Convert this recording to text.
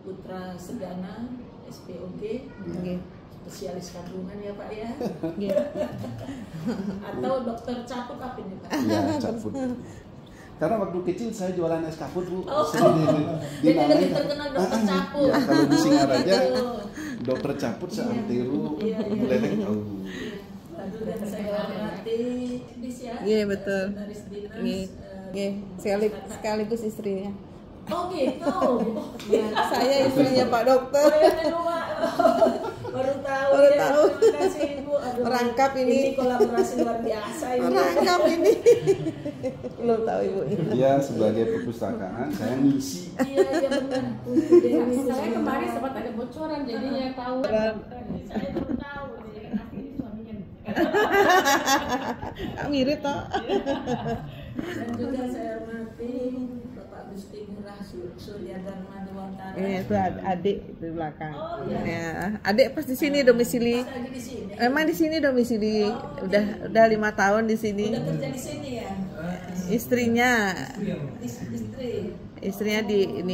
Putra Segana, SPOG, spesialis kandungan ya Pak ya. Atau dokter caput apa ini Pak? Iya, caput. Karena waktu kecil saya jualan es kaput Bu. Jadi lebih terkenal dokter caput. Ya, kalau di Singaraja dokter caput saya tiru meleleh tahu. Dan saya hormati Dis ya. Iya betul. Dinas. Sekaligus istrinya. Oh gitu. Saya istrinya Pak Dokter. Baru tahu. Baru ya. tahu. Terima kasih Ibu. Aduh, Merangkap ini. Kolaborasi luar biasa ini. Merangkap ini. Belum tahu Ibu. Dia sebagai perpustakaan, saya ngisi. Iya benar. Saya kemarin sempat ada bocoran, jadi yang tahu. Saya baru tahu, jadi kan asli suaminya. Mirip toh. Dan juga saya hormati Bapak Gusti Ngurah Surya Dharma Dewantara. Itu adik di belakang. Oh, iya. Ya, adik pas di sini domisili. Pas lagi di sini. Emang di sini domisili. Udah 5 tahun di sini. Udah kerja di sini ya. Istrinya Istri. di ini